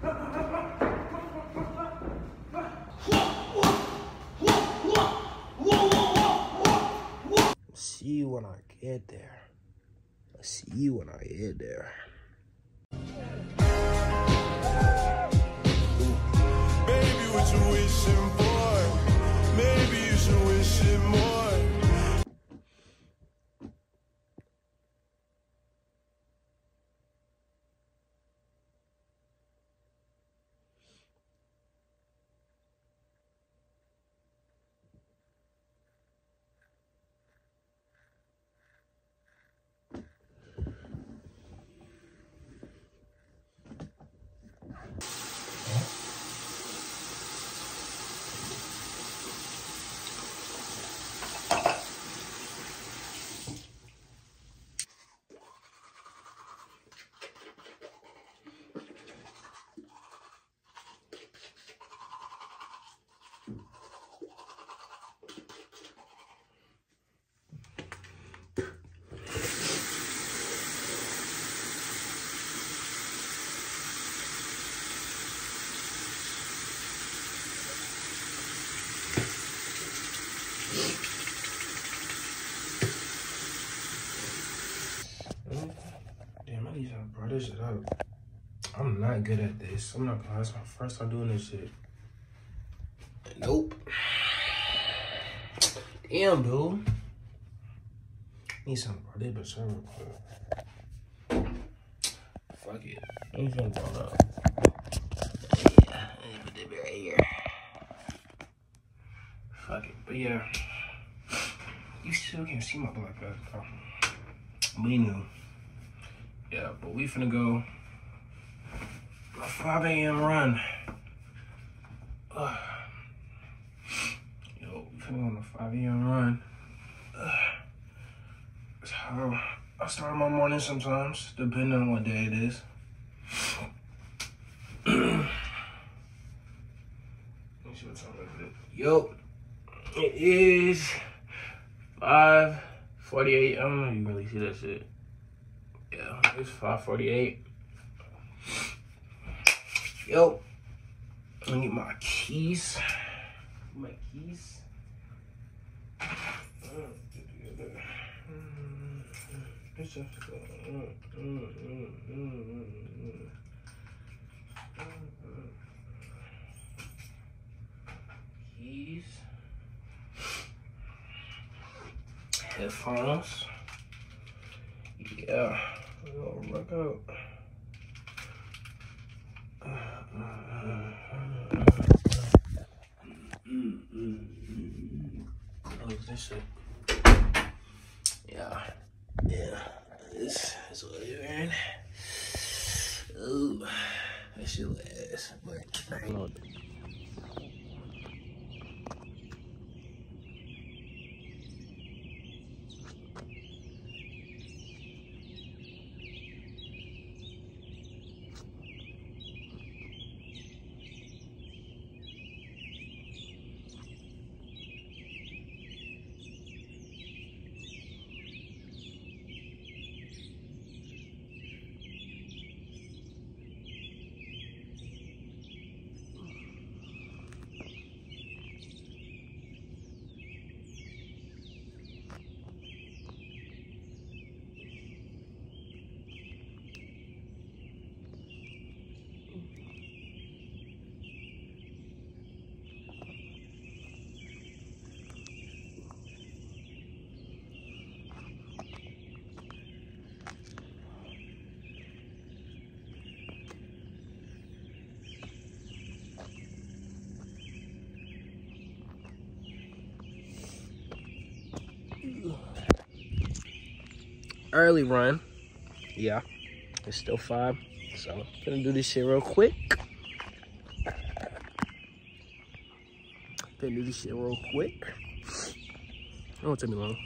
See you when I get there. I'll see you when I get there. Baby, what you wishing for? Maybe you should wish it more. Damn, I need to bro this shit up. I'm not good at this. I'm not gonna lie, it's my first time doing this shit. Nope. Damn, dude. Need something, bro. This bitch real quick. Fuck it. Let me feel brought up. Yeah, let me put that bit right here. Fuck it. But yeah, you still can't see my black belt, bro. We knew. Yeah, but we finna go a 5 a.m. run. Yo, we finna go on a 5 a.m. run. That's how I start my morning sometimes, depending on what day it is. Let me see what time is it. Yo, it is 5:48. I don't know if you can really see that shit. Yeah, it's 5:48. Yo, I need my keys. My keys. Keys. Headphones. Yeah, we'll work out. Oh, this shit. Yeah. This is what you're wearing. Ooh, that shit last. But I don't know. Early run. Yeah, it's still 5, so I'm gonna do this shit real quick. It won't take me long.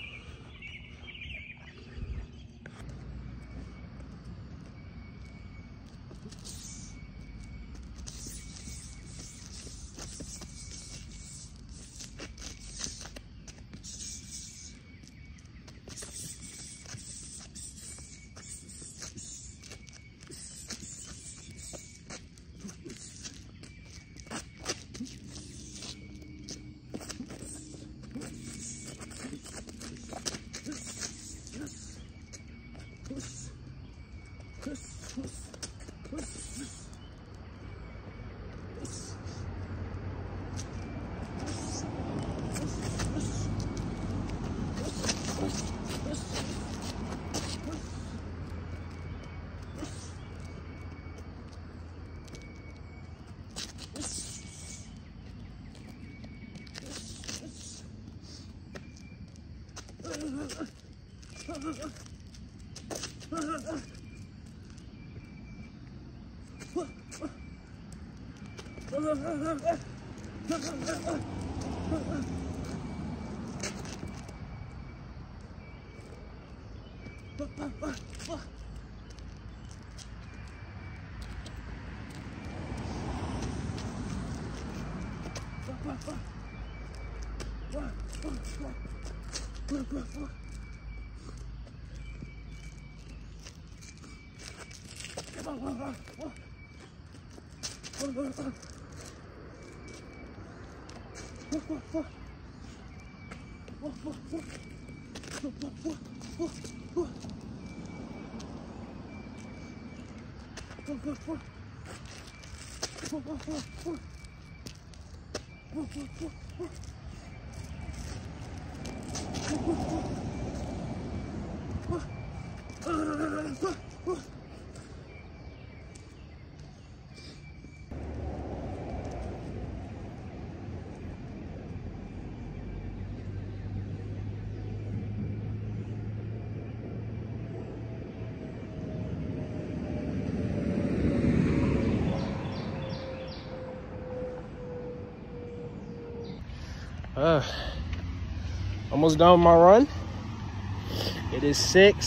Almost done with my run. It is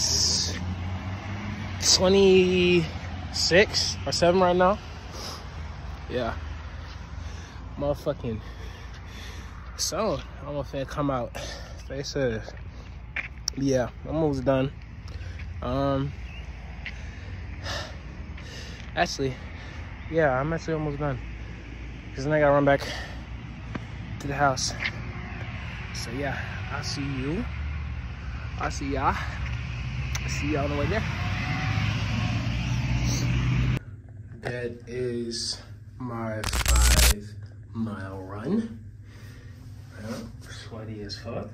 6:26 or 7 right now. Yeah. Motherfucking sun. I don't know if it come out. They said, yeah, I'm almost done. Actually, yeah, I'm actually almost done. Cause then I gotta run back to the house. So yeah, I'll see you. I'll see y'all. I'll see y'all on the way there. That is my 5-mile run. Well, sweaty as fuck.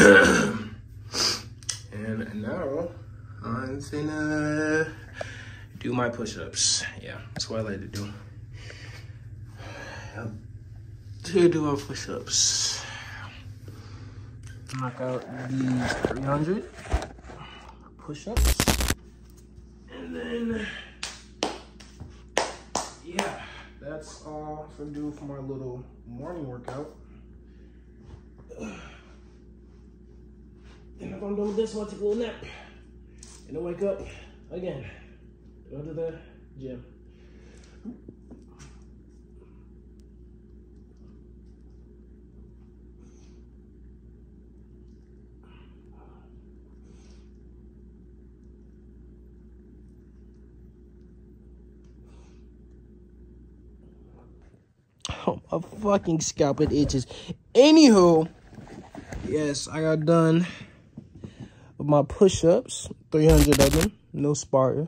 And now I'm finna do my push-ups. Yeah, that's what I like to do. Yep. To do our push-ups. Knock out these 300 push-ups. And then, yeah, that's all I'm gonna do for my little morning workout. And if I'm done with this, I'll take a little nap. And then wake up again. Go to the gym. Oh, my fucking scalp, it itches. Anywho, yes, I got done with my push-ups, 300 of them, no Sparta.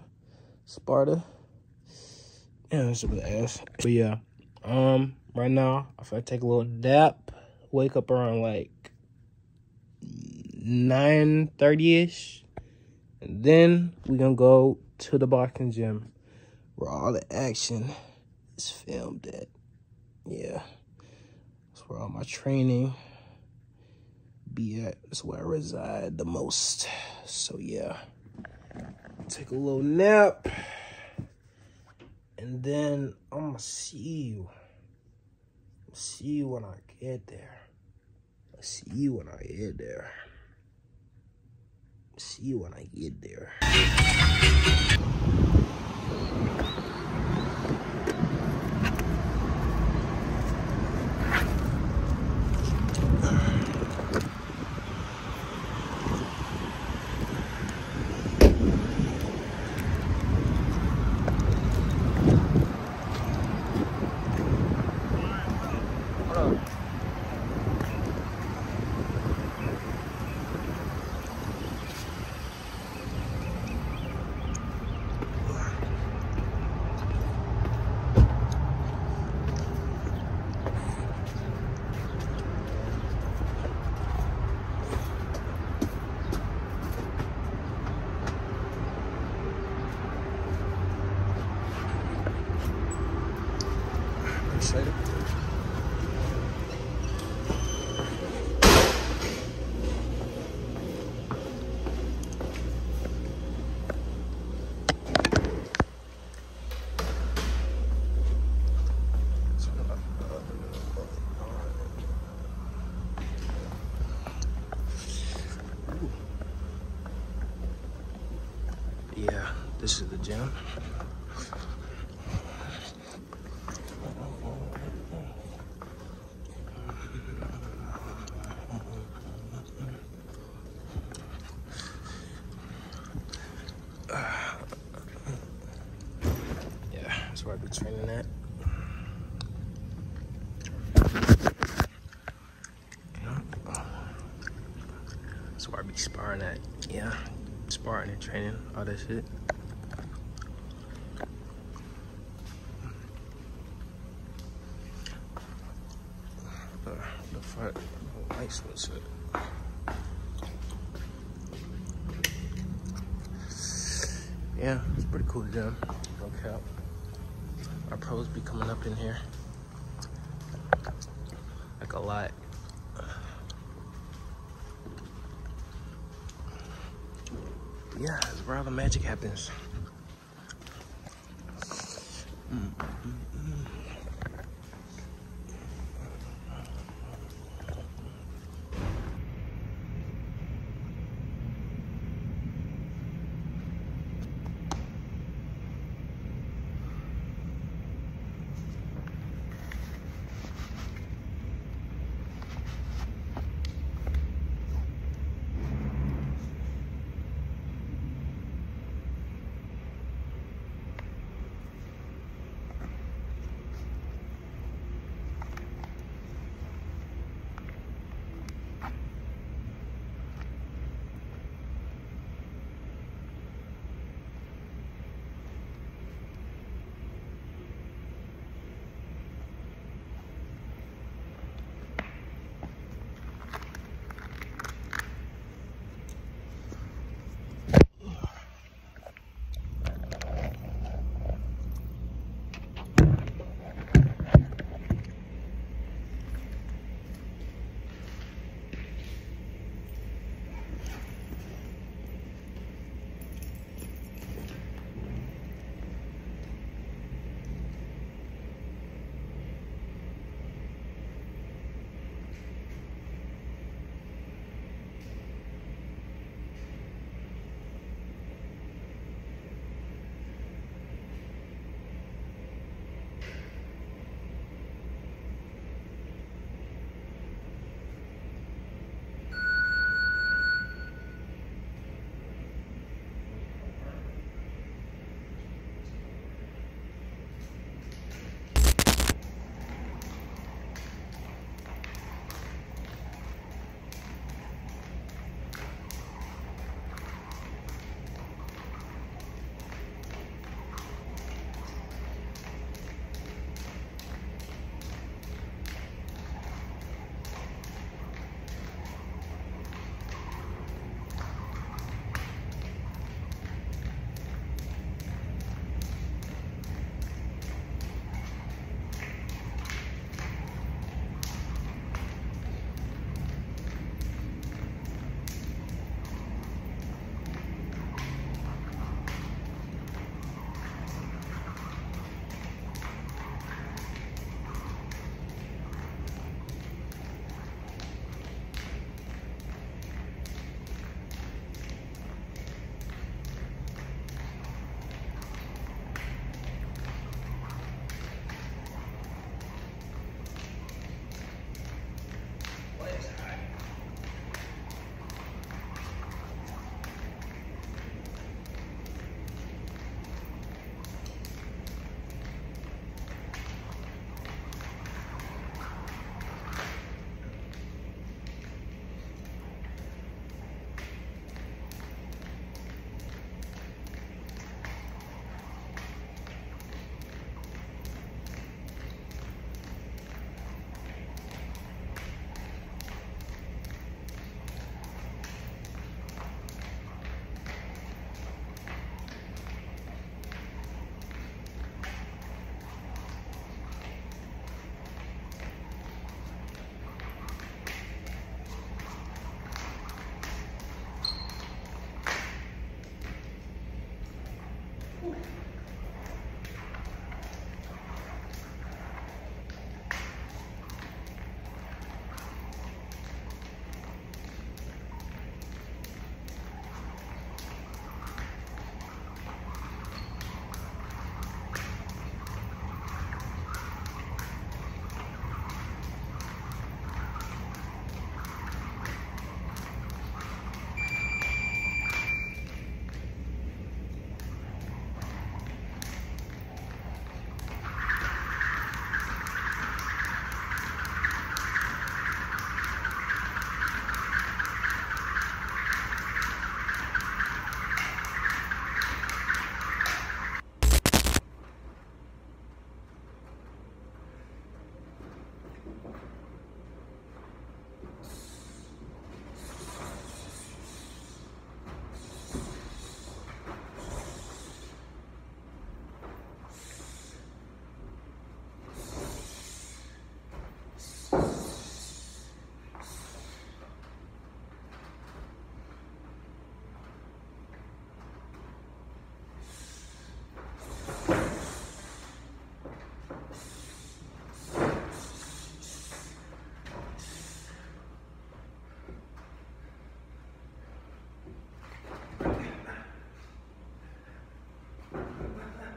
Yeah, that's a bit ass. But yeah, right now, if I take a little nap, wake up around like 9:30ish, and then we're gonna go to the boxing gym where all the action is filmed at. Yeah, that's where all my training be at. That's where I reside the most. So yeah, take a little nap, and then I'm gonna see you. I'll see you when I get there. I'll see you when I get there. I'll see you when I get there. This is the gym. Yeah, that's where I be training at. That's where I be sparring at. Yeah, sparring and training, all that shit. The front lights and shit. Yeah, it's pretty cool gym. No cap. Our pros be coming up in here. Like a lot. Yeah, that's where all the magic happens.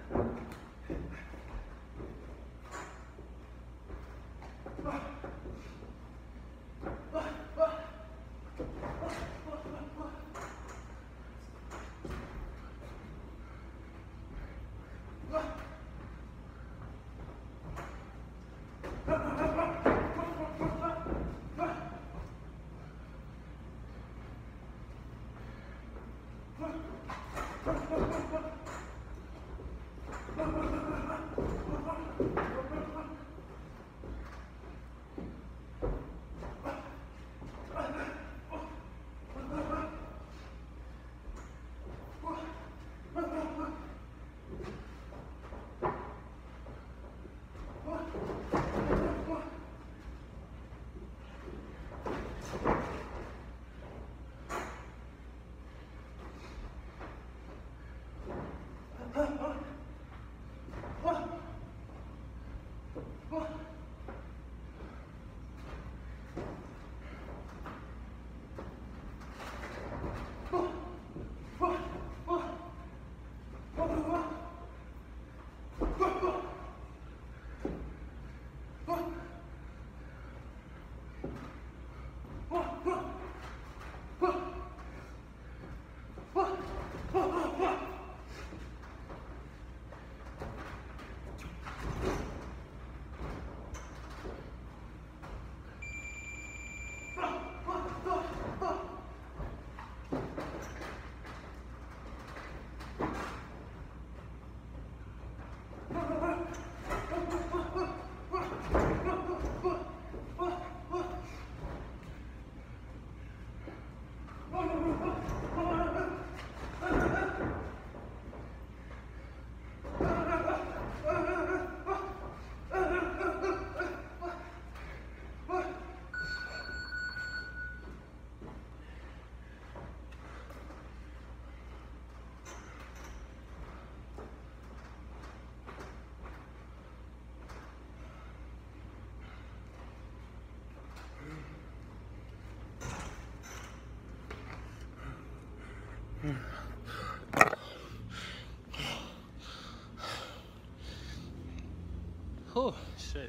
Oh, shit.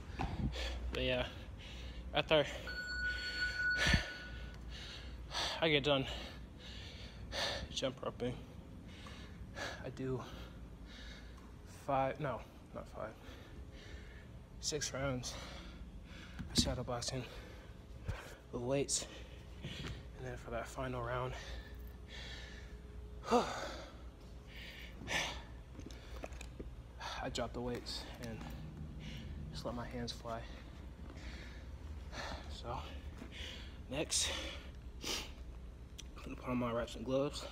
But yeah, after I get done jump roping, I do 6 rounds of shadow boxing with weights, and then for that final round, I drop the weights and just let my hands fly. So next, put on my wraps and gloves,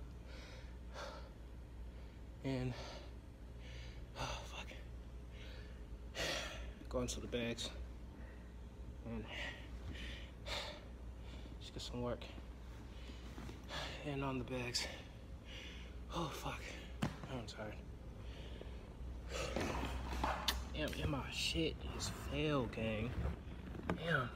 and go into the bags and just get some work and on the bags. Oh fuck, I'm tired. Damn, my shit is fail, gang. Damn.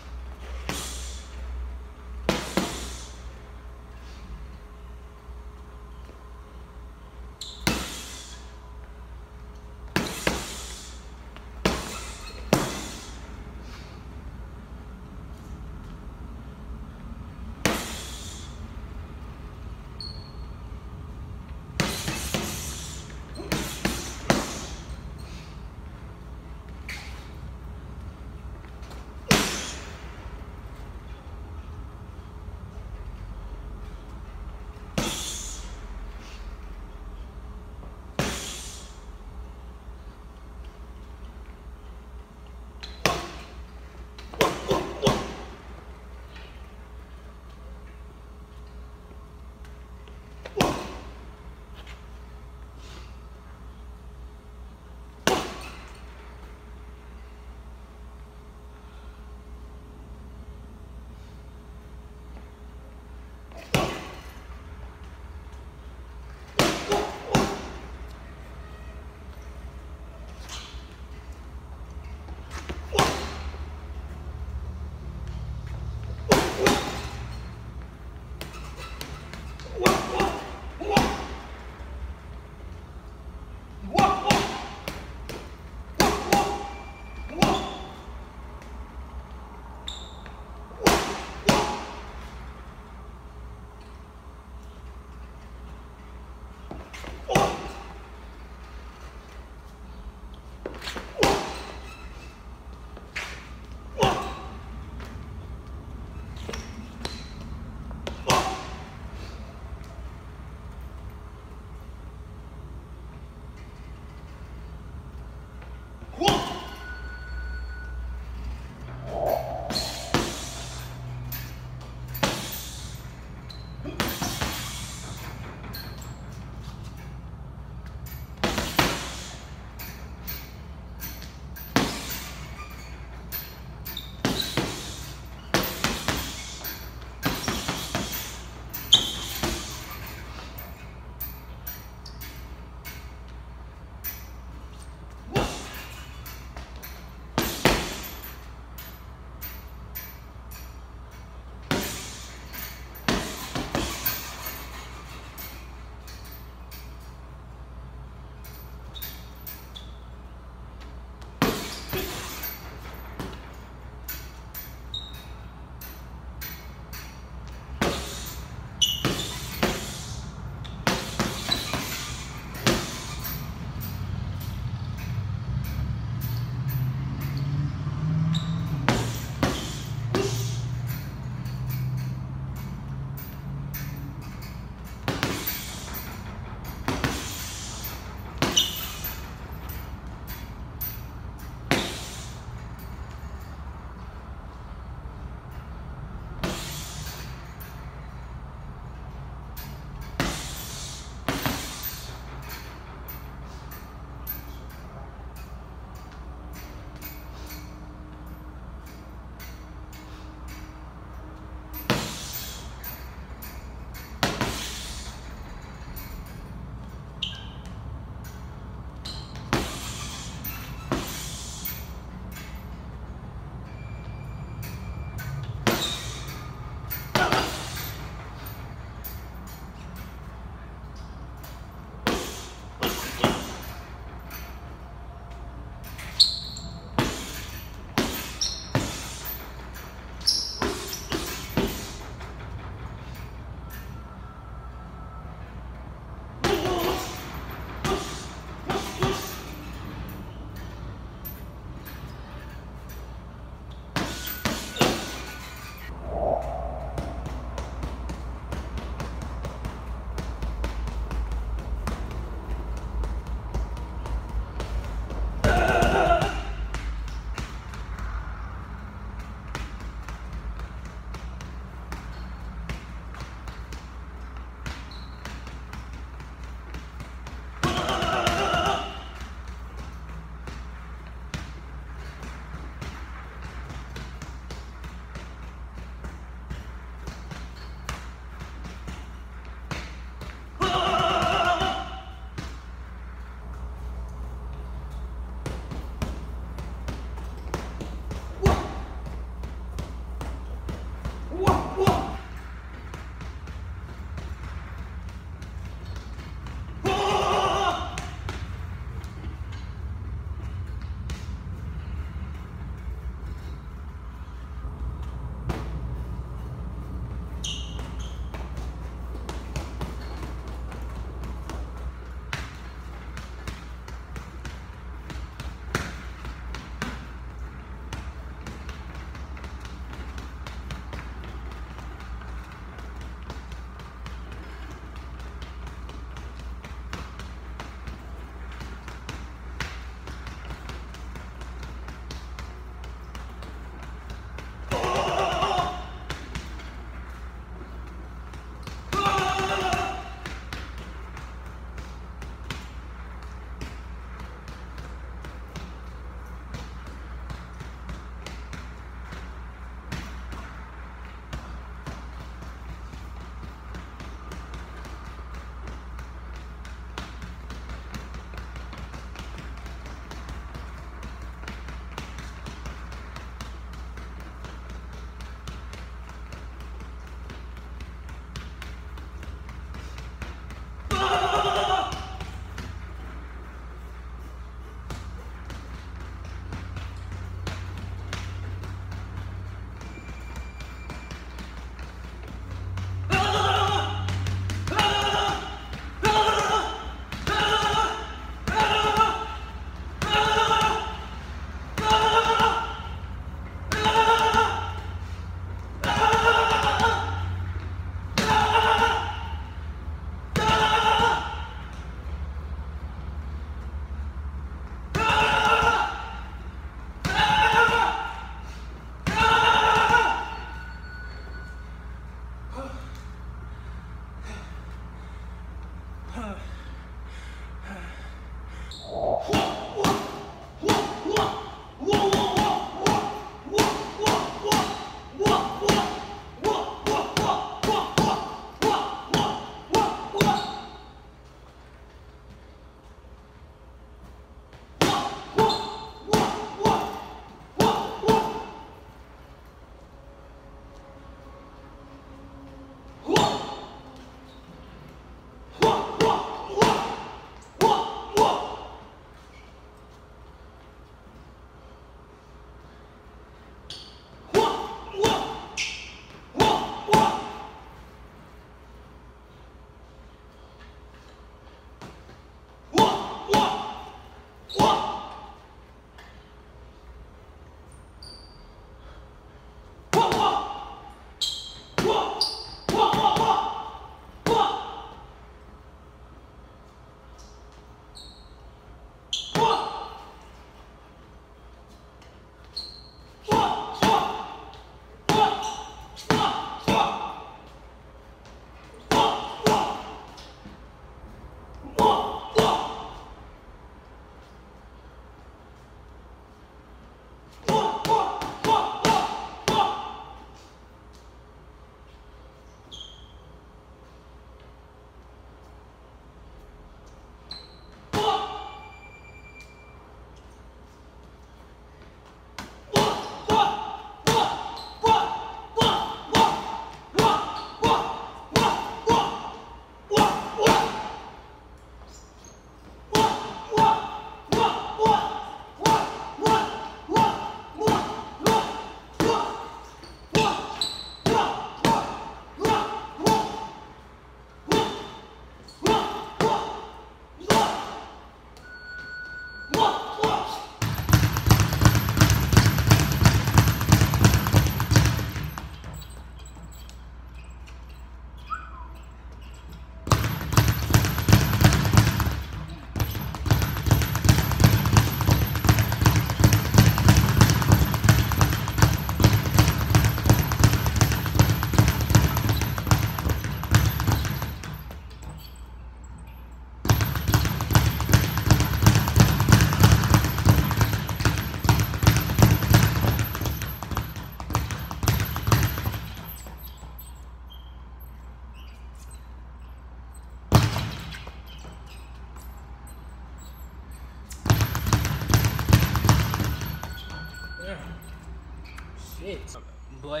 shit. Boy,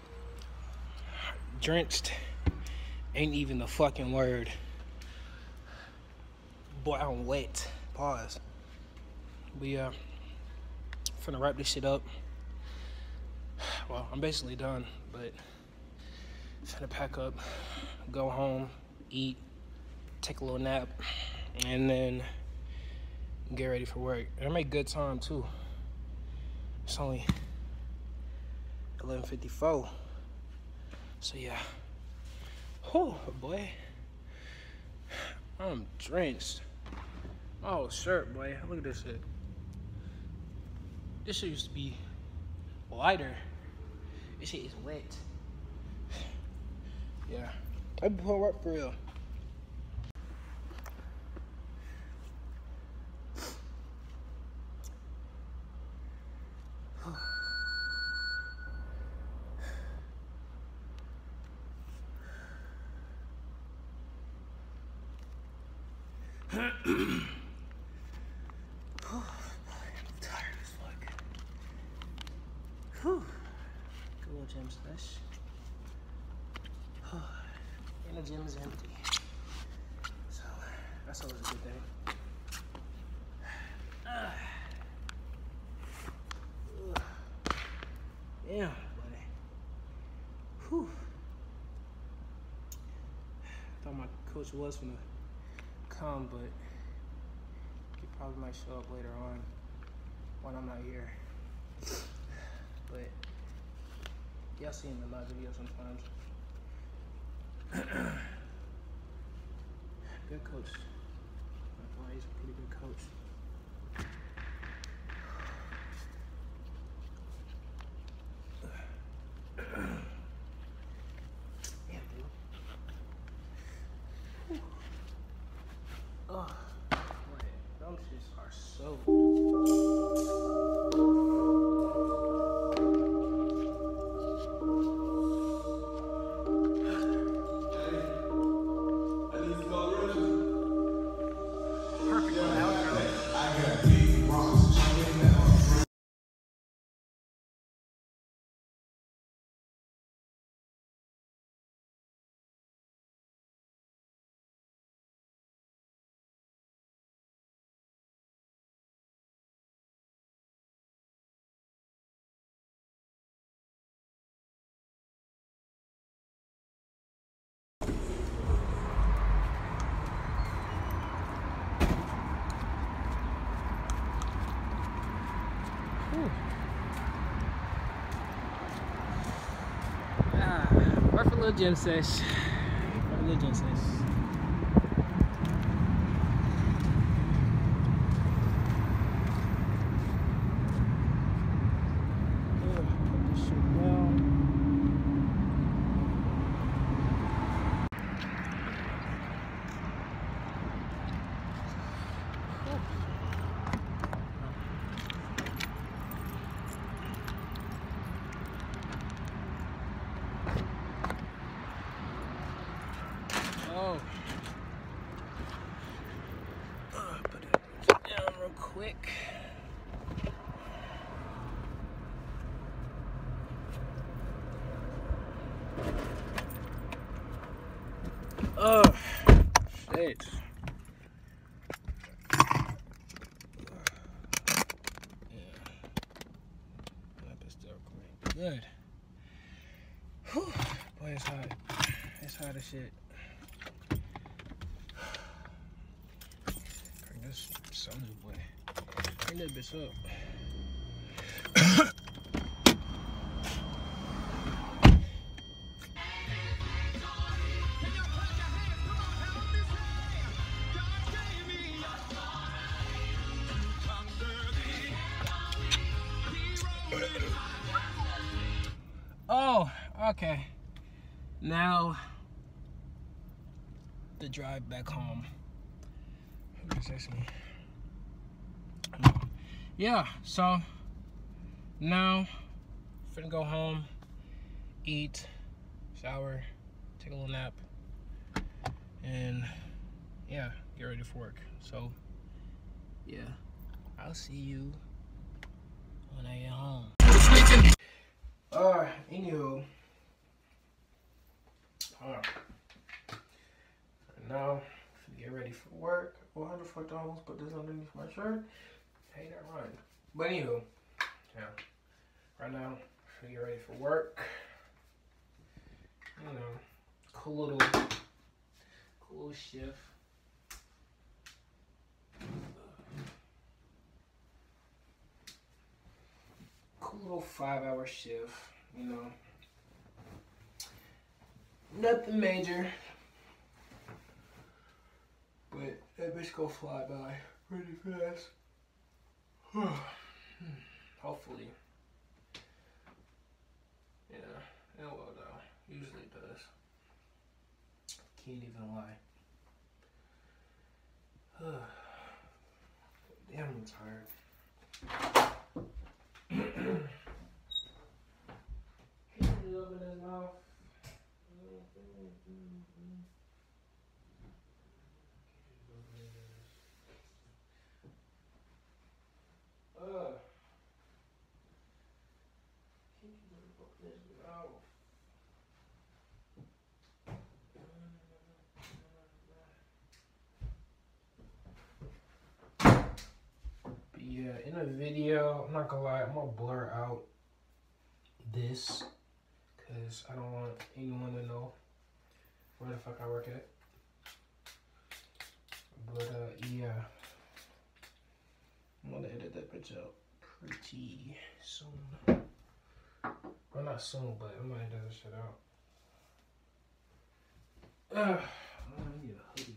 drenched ain't even the fucking word. Boy, I'm wet. Pause. But yeah, finna wrap this shit up. Well, I'm basically done, but finna pack up, go home, eat, take a little nap, and then get ready for work. And I make good time too. It's only 11:54. So yeah. Oh boy, I'm drenched. Oh shirt, boy, look at this shit. This shit used to be lighter. This shit is wet. Yeah, I be pulling work for real. I'm tired as fuck. Whew. Good little gym session. And the gym is empty. So that's always a good thing. Damn, buddy. Whew. Thought my coach was gonna come, but he probably might show up later on when I'm not here. But y'all see him in my video sometimes. Good coach. I thought he's a pretty good coach. Yeah, dude. Whew. Oh, boy, them shits are so. Work for a little gym sesh. Work for a little gym sesh. Put this shit down. Oh. Put it down real quick. Oh, shit. Yeah. That is still clean. Good. Whew. Boy, it's hot. It's hot as shit. Crank this soda, boy. Crank that bitch up. Oh, okay. Now, the drive back home. Yeah, so now finna go home, eat, shower, take a little nap, and yeah, get ready for work. So yeah, I'll see you when I get home. Anywho, now get ready for work. Oh, how the fuck do I almost put this underneath my shirt? Hey, that rhymed. But anywho, yeah. Right now, get ready for work. You know, cool little shift. Cool little 5-hour shift. You know, nothing major. But that bitch go fly by pretty fast. Hopefully. Yeah, it will though. Usually does. Can't even lie. Damn, I'm tired. Heat it up in his mouth. Yeah, in a video, I'm not gonna lie, I'm gonna blur out this because I don't want anyone to know where the fuck I work at. But yeah, I'm gonna edit that bitch out pretty soon. Well, not soon, but I'm gonna edit this shit out. I need a hoodie.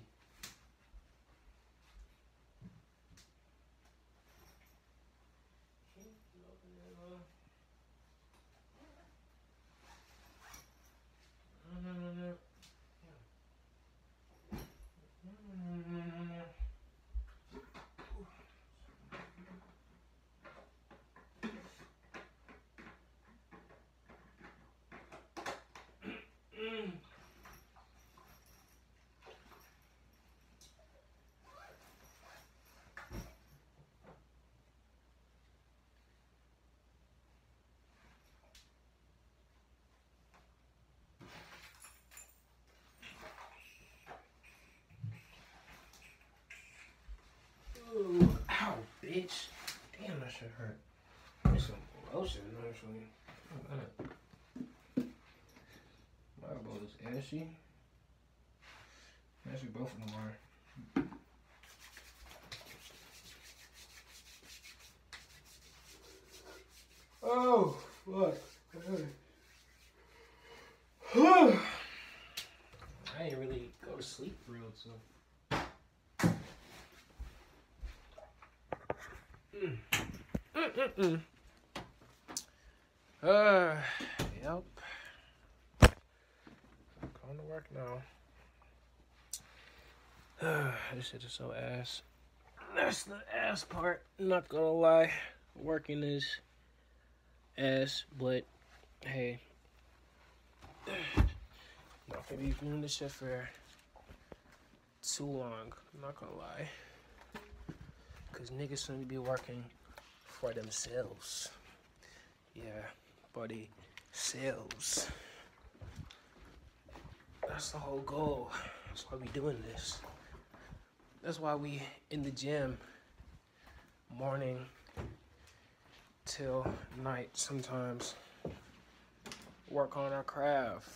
Ooh, ow, bitch. Damn, that shit hurt. There's some lotion, actually. My elbow is ashy. Actually, both of them are. Oh, fuck. I ain't really go to sleep for real, so. Yep. Going to work now. This shit is so ass. That's the ass part. Not gonna lie. Working is ass, but hey. Not gonna be doing this shit for too long. I'm not gonna lie. Cause niggas gonna be working for themselves. Yeah, buddy. Sales. That's the whole goal. That's why we doing this. That's why we in the gym morning till night sometimes. Work on our craft.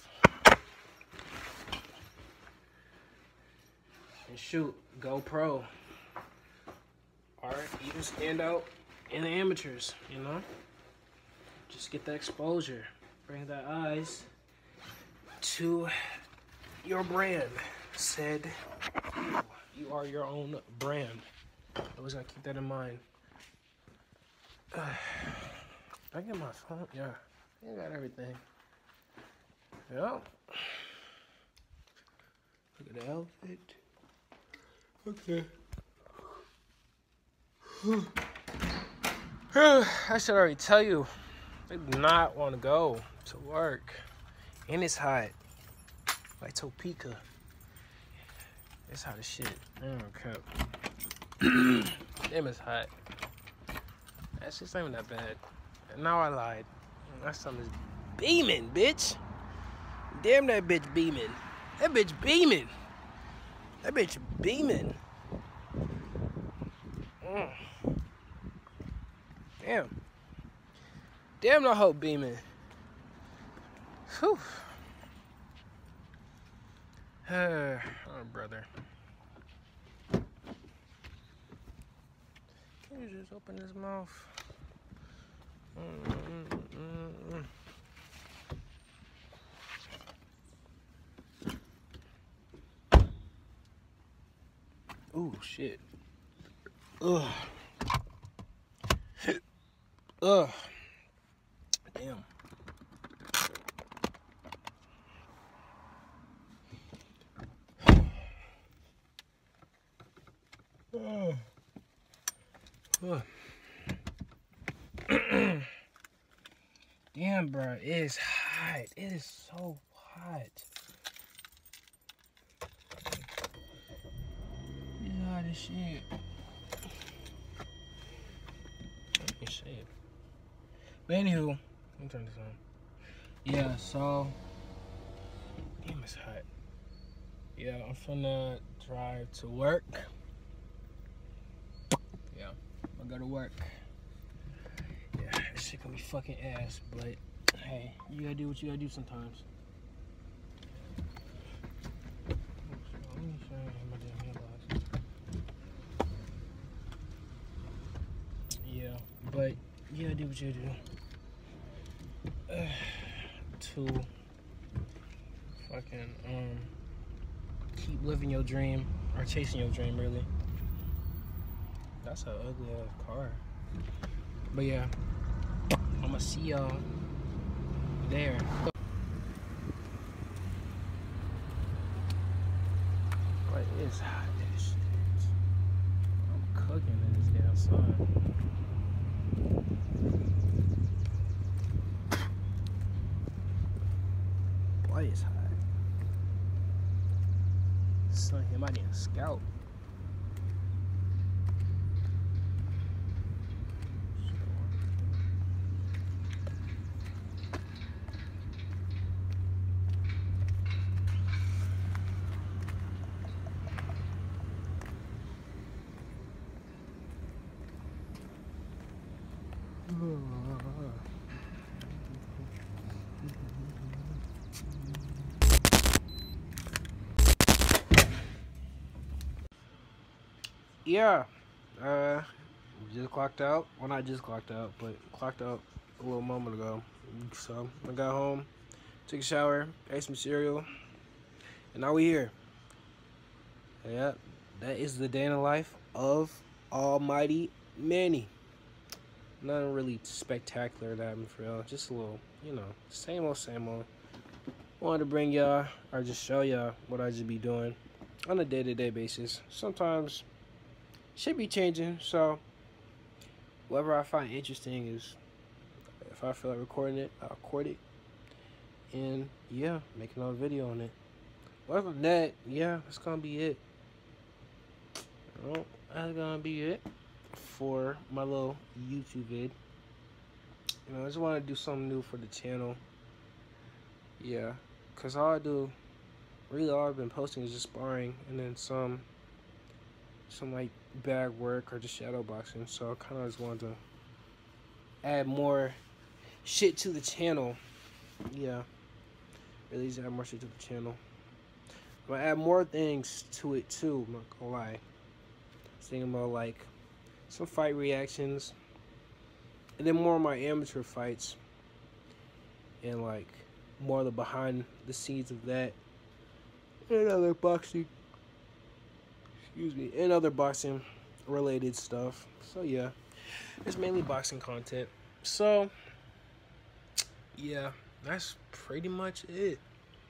And shoot, go pro. Or even stand out in the amateurs, you know? Just get that exposure. Bring the eyes to your brand. Said you are your own brand. Always gotta keep that in mind. Did I get my phone? Yeah, I got everything. Yep. Look at the outfit. Okay. I should already tell you, I do not want to go to work. And it's hot. Like Topeka. It's hot as shit. Okay. Damn, it's hot. That shit's not even that bad. And now I lied. That summer's beaming, bitch. Damn, that bitch beaming. That bitch beaming. That bitch beaming. Damn. Damn, the hoe beaming. Whew. Oh, brother. Can you just open his mouth? Ooh, shit. Ugh. Ugh. Damn. Damn, bro, it is hot. It is so hot. It's hot as shit. Let me see. But anywho, let me turn this on. Yeah, so damn, it's hot. Yeah, I'm finna drive to work. Yeah, I go to work. Yeah, this shit gonna be fucking ass, but hey, you gotta do what you gotta do sometimes. Let me show you my damn mailbox. Yeah, but you gotta do what you gotta do. To fucking keep living your dream, or chasing your dream, really. That's an ugly ass car. But yeah, I'ma see y'all there. But it's hot as shit. I'm cooking in this damn sun. Boy, it's hot. The sun hit my damn scalp. Yeah, just clocked out. Well, not just clocked out, but clocked out a little moment ago. So I got home, took a shower, ate some cereal, and now we here. Yeah, that is the day in the life of Almighty Manny. Nothing really spectacular that happened for y'all. Just a little, you know, same old, same old. Wanted to bring y'all, or just show y'all what I just be doing on a day-to-day basis. Sometimes should be changing, so whatever I find interesting is, if I feel like recording it, I'll record it, and yeah, make another video on it. Other than that, yeah, that's gonna be it. Well, that's gonna be it for my little YouTube vid. You know, I just want to do something new for the channel. Yeah, cause all I do, really all I've been posting is just sparring, and then some like bag work or just shadow boxing. So I kind of just wanted to add more shit to the channel. Yeah, really just add more shit to the channel. I'm gonna add more things to it too, I'm not gonna lie. I was thinking about like some fight reactions, and then more of my amateur fights, and like more of the behind the scenes of that, and other boxing, excuse me, and other boxing related stuff. So yeah, it's mainly boxing content. So yeah, that's pretty much it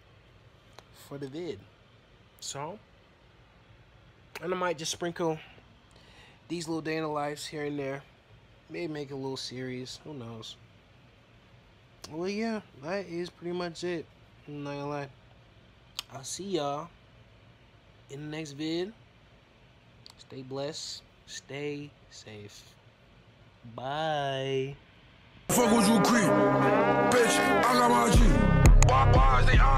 for the vid. So, and I might just sprinkle these little day in the lives here and there. Maybe make a little series. Who knows? Well, yeah, that is pretty much it. I'm not gonna lie. I'll see y'all in the next vid. Stay blessed. Stay safe. Bye. Fuck would you creep? bitch, I got my G. Why is they